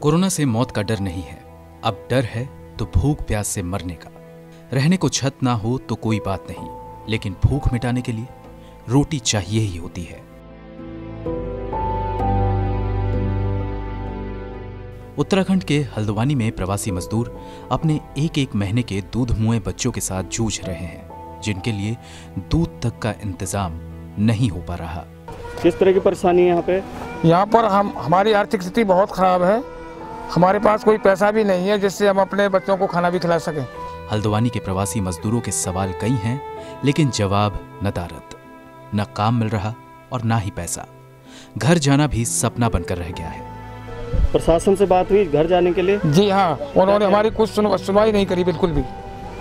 Corona से मौत का डर नहीं है, अब डर है तो भूख प्यास से मरने का। रहने को छत ना हो तो कोई बात नहीं, लेकिन भूख मिटाने के लिए रोटी चाहिए ही होती है। उत्तराखंड के हल्द्वानी में प्रवासी मजदूर अपने एक एक महीने के दूध मुए बच्चों के साथ जूझ रहे हैं, जिनके लिए दूध तक का इंतजाम नहीं हो पा रहा। किस तरह की परेशानी है यहाँ पे? यहाँ पर हमारी आर्थिक स्थिति बहुत खराब है। हमारे पास कोई पैसा भी नहीं है जिससे हम अपने बच्चों को खाना भी खिला सकें। हल्द्वानी के प्रवासी मजदूरों के सवाल कई हैं, लेकिन जवाब नदारद। न काम मिल रहा और ना ही पैसा। घर जाना भी सपना बनकर रह गया है। प्रशासन से बात हुई घर जाने के लिए? जी हाँ, उन्होंने हमारी कुछ सुनवाई नहीं करी बिल्कुल भी।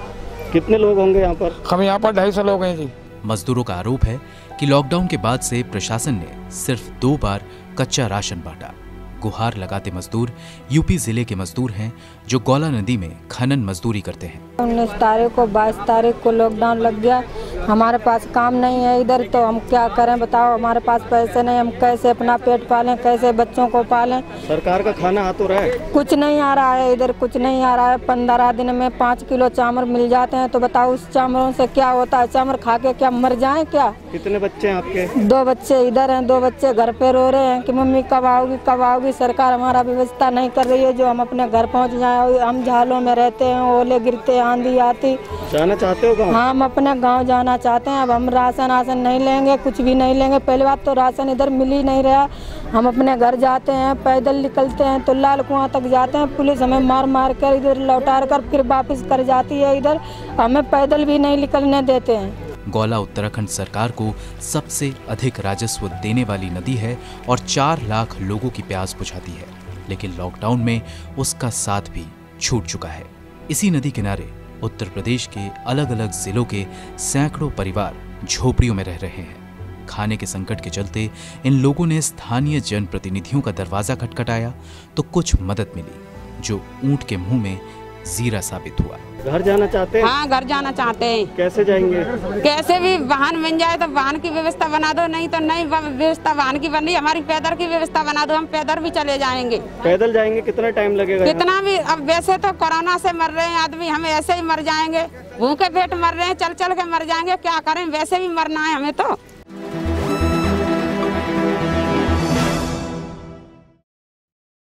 कितने लोग होंगे यहाँ पर? हम यहाँ पर 250 लोग हैं जी। मजदूरों का आरोप है कि लॉकडाउन के बाद से प्रशासन ने सिर्फ 2 बार कच्चा राशन बांटा। गुहार लगाते मजदूर यूपी जिले के मजदूर हैं जो गौला नदी में खनन मजदूरी करते हैं। 19 तारीख को 22 तारीख को लॉकडाउन लग गया। हमारे पास काम नहीं है इधर, तो हम क्या करें बताओ। हमारे पास पैसे नहीं, हम कैसे अपना पेट पालें, कैसे बच्चों को पालें। सरकार का खाना आ तो रहा है? कुछ नहीं आ रहा है इधर, कुछ नहीं आ रहा है। 15 दिन में 5 किलो चावल मिल जाते हैं, तो बताओ उस चावलों से क्या होता है? चावल खा के क्या मर जाए क्या? कितने बच्चे हैं आपके? 2 बच्चे इधर हैं, 2 बच्चे घर पे रो रहे हैं कि मम्मी कब आओगी कब आओगी। सरकार हमारा व्यवस्था नहीं कर रही है जो हम अपने घर पहुंच जाए। हम झालों में रहते हैं, ओले गिरते, आंधी आती। जाना चाहते हो गाँव? हम अपने गांव जाना चाहते हैं। अब हम राशन नहीं लेंगे, कुछ भी नहीं लेंगे। पहली बात तो राशन इधर मिल ही नहीं रहा। हम अपने घर जाते हैं, पैदल निकलते हैं तो लाल कुआं तक जाते हैं। पुलिस हमें मार मार कर इधर लौटा कर फिर वापस कर जाती है इधर। हमें पैदल भी नहीं निकलने देते हैं। गौला उत्तराखंड सरकार को सबसे अधिक राजस्व देने वाली नदी है और 4 लाख लोगों की प्यास बुझाती है, लेकिन लॉकडाउन में उसका साथ भी छूट चुका है। इसी नदी किनारे उत्तर प्रदेश के अलग अलग जिलों के सैकड़ों परिवार झोपड़ियों में रह रहे हैं। खाने के संकट के चलते इन लोगों ने स्थानीय जनप्रतिनिधियों का दरवाजा खटखटाया तो कुछ मदद मिली, जो ऊंट के मुंह में जीरा साबित हुआ। घर जाना चाहते हैं? हाँ, घर जाना चाहते हैं। कैसे जाएंगे? कैसे भी वाहन मिल जाए तो वाहन की व्यवस्था बना दो, नहीं तो नहीं व्यवस्था वाहन की बनी। हमारी पैदल की व्यवस्था बना दो, हम पैदल भी चले जाएंगे। पैदल जाएंगे? कितना टाइम लगेगा? कितना भी। अब वैसे तो कोरोना से मर रहे हैं आदमी, हम ऐसे ही मर जाएंगे। भूखे पेट मर रहे हैं, चल चल के मर जाएंगे। क्या करें, वैसे भी मरना है हमें तो।